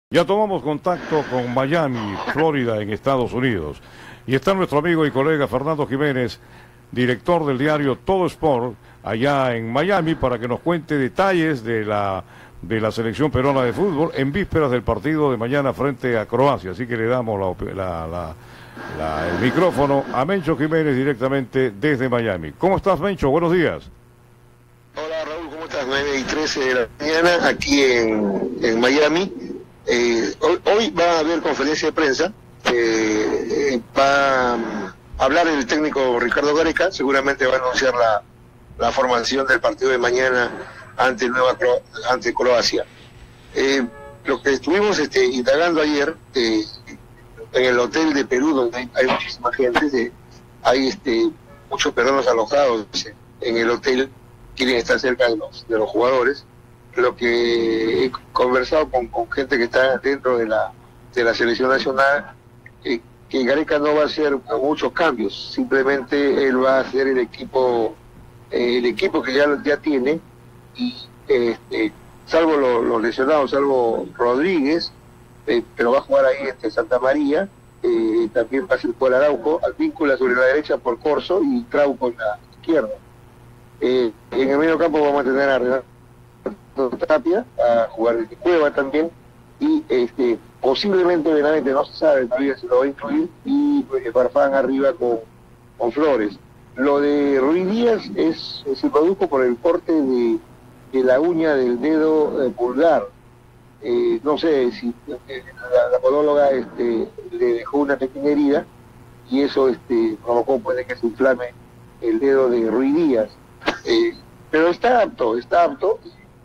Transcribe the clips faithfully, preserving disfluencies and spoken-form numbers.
Ya tomamos contacto con Miami, Florida, en Estados Unidos. Y está nuestro amigo y colega Fernando Jiménez, director del diario Todo Sport, allá en Miami, para que nos cuente detalles de la, de la selección peruana de fútbol en vísperas del partido de mañana frente a Croacia. Así que le damos la, la, la, la, el micrófono a Mencho Jiménez directamente desde Miami. ¿Cómo estás, Mencho? Buenos días. Hola, Raúl, ¿cómo estás? nueve y trece de la mañana aquí en, en Miami. Eh, hoy, hoy va a haber conferencia de prensa, eh, eh, va a hablar el técnico Ricardo Gareca, seguramente va a anunciar la, la formación del partido de mañana ante Nueva Cro ante Croacia. Eh, lo que estuvimos este, indagando ayer eh, en el hotel de Perú, donde hay, hay muchísima gente, de, hay este, muchos peruanos alojados en el hotel, quieren estar cerca de los, de los jugadores. Lo que he conversado con, con gente que está dentro de la de la selección nacional, eh, que Gareca no va a hacer muchos cambios, simplemente él va a hacer el equipo eh, el equipo que ya, ya tiene, y este, salvo los, los lesionados, salvo Rodríguez, eh, pero va a jugar ahí entre Santa María, eh, también va a ser por Araujo, Advíncula sobre la derecha por Corso y Trauco en la izquierda. Eh, en el medio campo vamos a tener a Renato Tapia a jugar de Cueva también, y este posiblemente Benavente, no se sabe todavía si lo va a incluir, y eh, Farfán arriba con, con Flores. Lo de Ruiz Díaz es, se produjo por el corte de, de la uña del dedo eh, pulgar. Eh, no sé si eh, la, la podóloga este, le dejó una pequeña herida y eso este, provocó, puede que se inflame el dedo de Ruiz Díaz. Eh, pero está apto, está apto.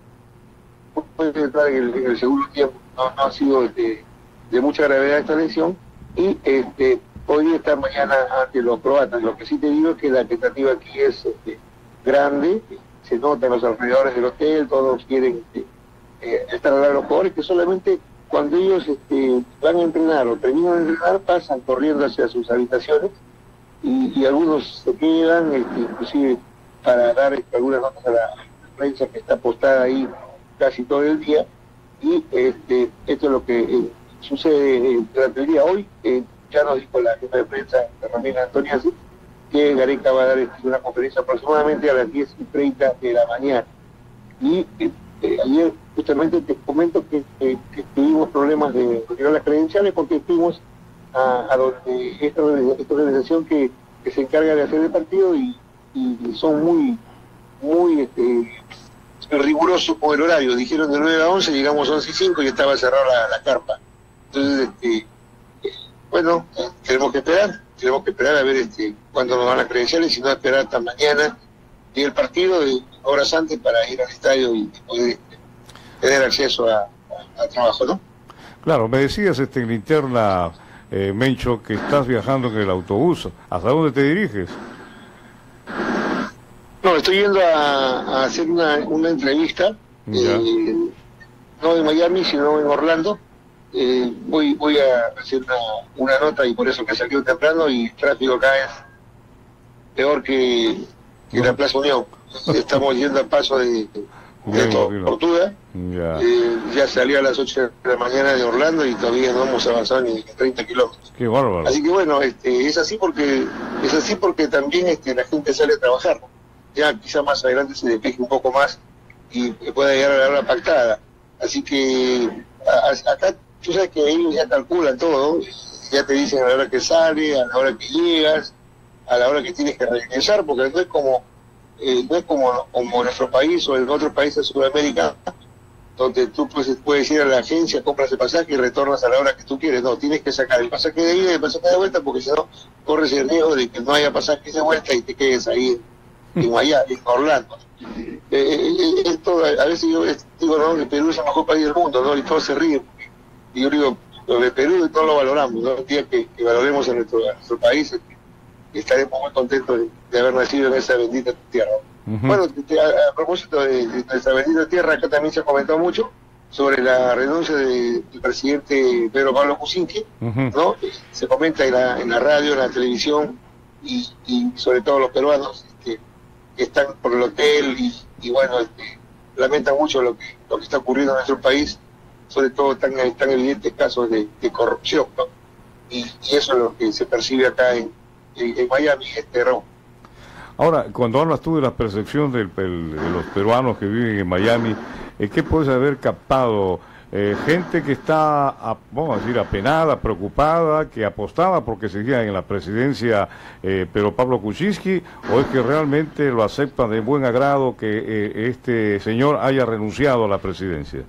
Puede entrar en el, en el segundo tiempo, no, no ha sido de, de mucha gravedad esta lesión, y este hoy está mañana ante los croatas. Lo que sí te digo es que la expectativa aquí es este, grande, se nota en los alrededores del hotel, todos quieren este, eh, estar al lado de los jugadores, que solamente cuando ellos este, van a entrenar o terminan de entrenar pasan corriendo hacia sus habitaciones, y, y algunos se quedan, este, inclusive para dar este, algunas notas a la prensa que está postada ahí casi todo el día, y este esto es lo que eh, sucede eh, durante el día. Hoy eh, ya nos dijo la jefa de prensa, Ramírez Antoniazzi, que Gareca va a dar este, una conferencia aproximadamente a las diez y treinta de la mañana, y eh, eh, ayer justamente te comento que, eh, que tuvimos problemas de retirar las credenciales porque fuimos a, a donde esta, esta organización que, que se encarga de hacer el partido, y, y son muy muy este riguroso con el horario. Dijeron de nueve a once, llegamos a once y cinco y estaba cerrada la, la carpa. Entonces, este, bueno, eh, tenemos que esperar, tenemos que esperar a ver este, cuándo nos dan las credenciales, y no esperar hasta mañana y el partido de horas antes para ir al estadio y poder este, tener acceso a, a, a trabajo, ¿no? Claro, me decías este, en la interna, eh, Mencho, que estás viajando en el autobús. ¿Hasta dónde te diriges? No, estoy yendo a, a hacer una, una entrevista, eh, no en Miami, sino en Orlando. Eh, voy voy a hacer una, una nota, y por eso que salió temprano, y el tráfico acá es peor que, que no. La Plaza Unión. Estamos yendo al paso de, de Tortuga. Ya. Eh, ya salió a las ocho de la mañana de Orlando y todavía no hemos avanzado ni treinta kilómetros. Qué bárbaro. Así que bueno, este, es así porque es así porque también este, la gente sale a trabajar, ¿no? Ya quizá más adelante se despeje un poco más y pueda llegar a la hora pactada. Así que a, a, acá tú sabes que ellos ya calculan todo, ¿no? Ya te dicen a la hora que sale, a la hora que llegas, a la hora que tienes que regresar, porque no es como eh, no es como, como nuestro país o en otros países de Sudamérica, donde tú pues, puedes ir a la agencia, compras el pasaje y retornas a la hora que tú quieres. No, tienes que sacar el pasaje de ida y el pasaje de vuelta, porque si no corres el riesgo de que no haya pasajes de vuelta y te quedes ahí en Miami, en Orlando. Eh, eh, esto, a veces yo digo, no, que Perú es el mejor país del mundo, ¿no? Y todos se ríen. Y yo digo, lo de Perú no lo valoramos, ¿no? El día que, que valoremos a nuestro, a nuestro país, estaremos muy contentos de, de haber nacido en esa bendita tierra. Uh-huh. Bueno, a, a propósito de, de esa bendita tierra, acá también se ha comentado mucho sobre la renuncia de, del presidente Pedro Pablo Kuczynski, uh-huh. ¿no? Se comenta en la, en la radio, en la televisión, y, y sobre todo los peruanos que están por el hotel, y, y bueno, este, lamentan mucho lo que, lo que está ocurriendo en nuestro país. sobre todo tan, tan evidentes casos de, de corrupción, ¿no? Y, y eso es lo que se percibe acá en, en, en Miami, este Raúl. Ahora, cuando hablas tú de la percepción del, del, de los peruanos que viven en Miami, ¿qué puedes haber captado? Eh, gente que está, a, vamos a decir, apenada, preocupada, que apostaba porque seguía en la presidencia eh, Pedro Pablo Kuczynski, o es que realmente lo aceptan de buen agrado que eh, este señor haya renunciado a la presidencia?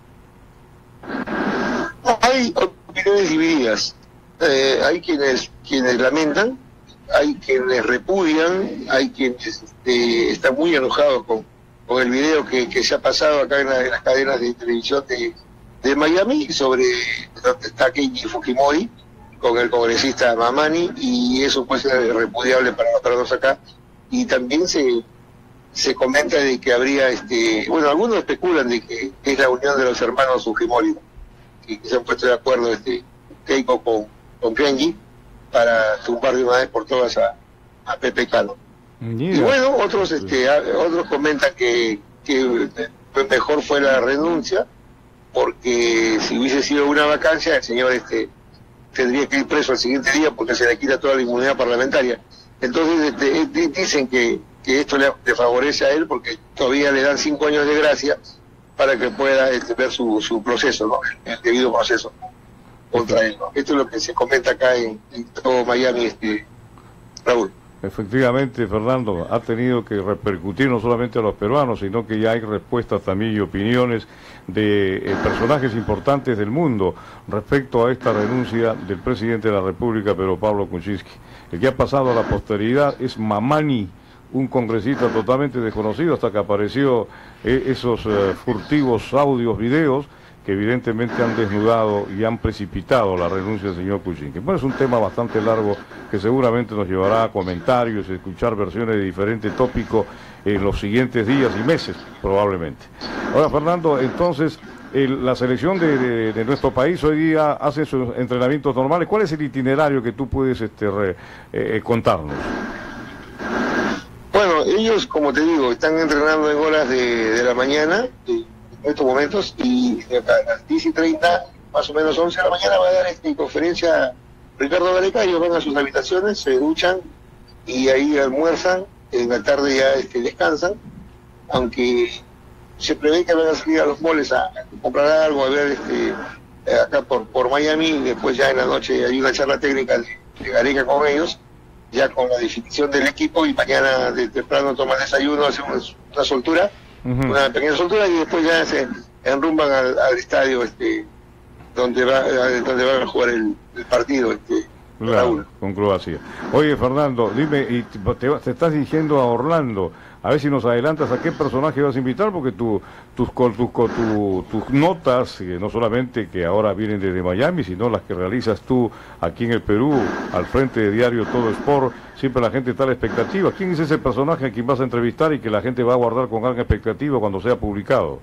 Hay opiniones divididas. Eh, hay quienes quienes lamentan, hay quienes repudian, hay quienes este, están muy enojados con, con el video que, que se ha pasado acá en, la, en las cadenas de televisión de, de Miami sobre donde está Keiji Fujimori con el congresista Mamani, y eso puede ser repudiable para nosotros acá. Y también se se comenta de que habría, este bueno, algunos especulan de que es la unión de los hermanos Fujimori, que, que se han puesto de acuerdo este Keiko con, con Kenji para tumbar de una vez por todas a, a Pepe Cano. Yeah. Y bueno, otros este a, otros comentan que, que mejor fue la renuncia, porque si hubiese sido una vacancia, el señor este tendría que ir preso al siguiente día porque se le quita toda la inmunidad parlamentaria. Entonces este, dicen que, que esto le, le favorece a él porque todavía le dan cinco años de gracia para que pueda este, ver su, su proceso, ¿no? El, el debido proceso contra él, ¿no? Esto es lo que se comenta acá en, en todo Miami, este Raúl. Efectivamente, Fernando, ha tenido que repercutir no solamente a los peruanos, sino que ya hay respuestas también y opiniones de eh, personajes importantes del mundo respecto a esta renuncia del presidente de la República, Pedro Pablo Kuczynski. El que ha pasado a la posteridad es Mamani, un congresista totalmente desconocido, hasta que apareció eh, esos eh, furtivos audios, videos, que evidentemente han desnudado y han precipitado la renuncia del señor Kuczynski. Bueno, es un tema bastante largo que seguramente nos llevará a comentarios, a escuchar versiones de diferentes tópicos en los siguientes días y meses, probablemente. Ahora, Fernando, entonces, el, la selección de, de, de nuestro país hoy día hace sus entrenamientos normales. ¿Cuál es el itinerario que tú puedes este, re, eh, contarnos? Bueno, ellos, como te digo, están entrenando en horas de, de la mañana, de, en estos momentos, y a las diez y treinta, más o menos once de la mañana, va a dar esta conferencia Ricardo Gareca. Ellos van a sus habitaciones, se duchan y ahí almuerzan, en la tarde ya este, descansan, aunque se prevé que van a salir a los moles a, a comprar algo, a ver este, acá por, por Miami, y después ya en la noche hay una charla técnica de, de Gareca con ellos, ya con la definición del equipo, y mañana de temprano toman desayuno, hacen una, una soltura, Uh-huh. una pequeña soltura, y después ya se enrumban al, al estadio este donde va donde van a jugar el, el partido este claro, Raúl. Con Croacia. Oye, Fernando, dime, y te, te estás dirigiendo a Orlando, a ver si nos adelantas a qué personaje vas a invitar, porque tu, tus, tus, tus, tus notas, eh, no solamente que ahora vienen desde Miami, sino las que realizas tú aquí en el Perú, al frente de Diario Todo Sport, siempre la gente está a la expectativa. ¿Quién es ese personaje a quien vas a entrevistar y que la gente va a guardar con gran expectativa cuando sea publicado?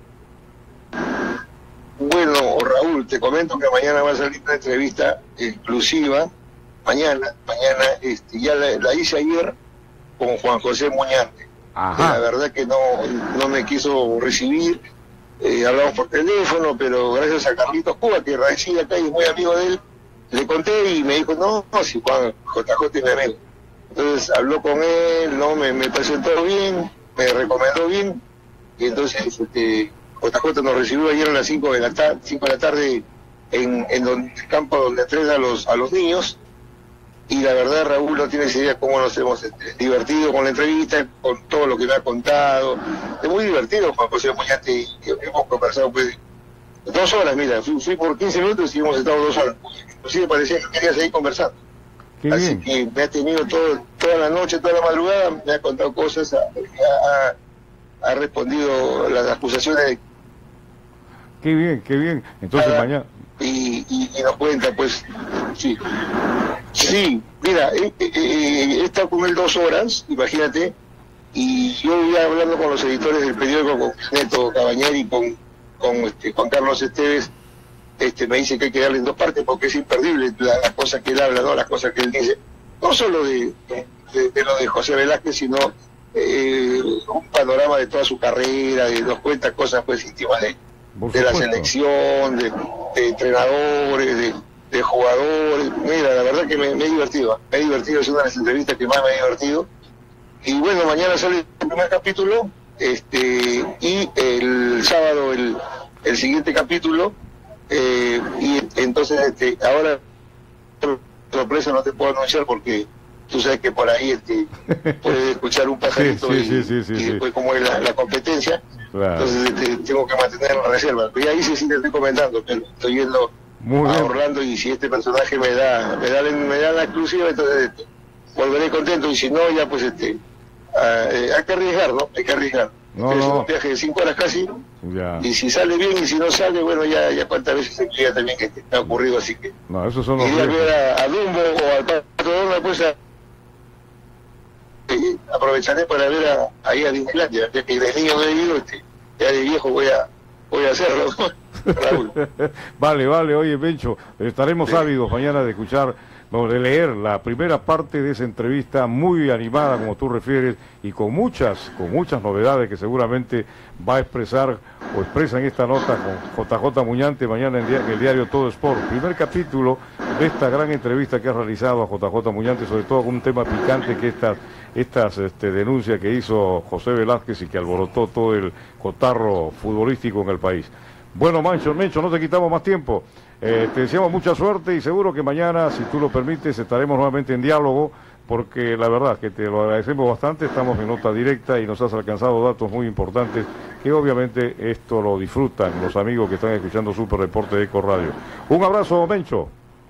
Bueno, Raúl, te comento que mañana va a salir una entrevista exclusiva, mañana, mañana, este, ya la, la hice ayer con Juan José Muñante. Ajá. La verdad que no, no me quiso recibir, eh, hablamos por teléfono, pero gracias a Carlitos Cuba, que reside acá y es muy amigo de él, le conté y me dijo, no, no, si Juan J J es mi amigo. Entonces habló con él, no me, me presentó bien, me recomendó bien, y entonces este, J J nos recibió ayer a las cinco de la tarde, cinco de la tarde en, en donde, el campo donde entrena a los, a los niños. Y la verdad, Raúl, no tienes idea cómo nos hemos este, divertido con la entrevista, con todo lo que me ha contado. Es muy divertido, Juan José Muñante, y hemos conversado pues dos horas, mira, fui, fui por quince minutos y hemos estado dos horas. Inclusive parecía que quería seguir conversando. Qué Así bien. Que me ha tenido todo, toda la noche, toda la madrugada, me ha contado cosas, ha, ha, ha respondido las acusaciones. Qué bien, qué bien. Entonces ah, mañana... Y, y, y nos cuenta, pues, sí. Sí, mira, he, he, he estado con él dos horas, imagínate, y yo iba hablando con los editores del periódico, con Neto Cabañari y con, con este, Juan Carlos Esteves. Este, me dice que hay que darle en dos partes porque es imperdible las la cosas que él habla, ¿no? Las cosas que él dice, no solo de, de, de lo de José Velázquez, sino eh, un panorama de toda su carrera, de nos cuenta cosas pues íntimas de, Por de la supuesto. selección, de, de entrenadores, de, de jugadores. Mira, la verdad que me, me he divertido, me he divertido, es una de las entrevistas que más me he divertido. Y bueno, mañana sale el primer capítulo, este y el sábado el, el siguiente capítulo, eh, y entonces este ahora sorpresa no te puedo anunciar porque tú sabes que por ahí este puedes escuchar un pajarito sí, y, sí, sí, sí, y sí. después como es la, la competencia, Claro. entonces este, tengo que mantener la reserva. Pero ahí sí, sí te estoy comentando, pero estoy yendo Muy a bien. Orlando y si este personaje me da me da, me da la exclusiva, entonces este, volveré contento, y si no ya pues este ah, eh, hay que arriesgar, ¿no? Hay que arriesgar. No, Este es no. un viaje de cinco horas casi, Ya. y si sale bien y si no sale, bueno, ya ya cuántas veces se queda también que me ha ocurrido, así que No, esos son los iría a riesgos. ver a, a Dumbo o al Pato Donald, pues a, eh, aprovecharé para ver a, ahí a Disneylandia, ya que de niño no he ido, este, ya de viejo voy a voy a hacerlo, Raúl. Vale, vale, oye, Mencho, estaremos Sí. ávidos mañana de escuchar, no, de leer la primera parte de esa entrevista muy animada, como tú refieres, y con muchas, con muchas novedades que seguramente va a expresar o expresa en esta nota con J J Muñante mañana en, dia- en el diario Todo Sport. Primer capítulo de esta gran entrevista que ha realizado a J J Muñante, sobre todo con un tema picante que estas estas este, denuncias que hizo José Velázquez y que alborotó todo el cotarro futbolístico en el país. Bueno, Mancho, Mencho, no te quitamos más tiempo. Eh, te deseamos mucha suerte y seguro que mañana, si tú lo permites, estaremos nuevamente en diálogo, porque la verdad que te lo agradecemos bastante, estamos en nota directa y nos has alcanzado datos muy importantes que obviamente esto lo disfrutan los amigos que están escuchando Super Deporte de Eco Radio. Un abrazo, Mencho.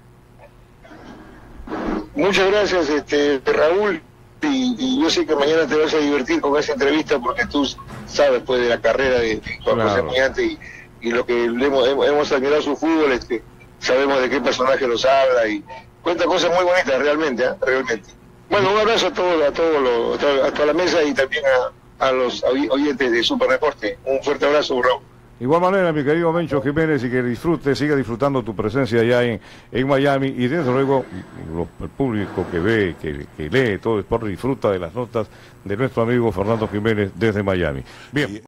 Muchas gracias, este Raúl, y, y yo sé que mañana te vas a divertir con esa entrevista porque tú sabes pues de la carrera de, de Juan José Claro. Muñante y, y lo que le hemos, hemos, hemos admirado su fútbol, este, sabemos de qué personaje nos habla y cuenta cosas muy bonitas realmente, ¿eh? Realmente. Bueno, un abrazo a todos, a todos los, a toda- a toda la mesa y también a, a los oy- oyentes de Super Deporte. Un fuerte abrazo, Raúl. Igual manera, mi querido Mencho Jiménez, y que disfrute, siga disfrutando tu presencia allá en, en Miami, y desde luego lo- el público que ve, que, que lee todo el deporte disfruta de las notas de nuestro amigo Fernando Jiménez desde Miami. Bien.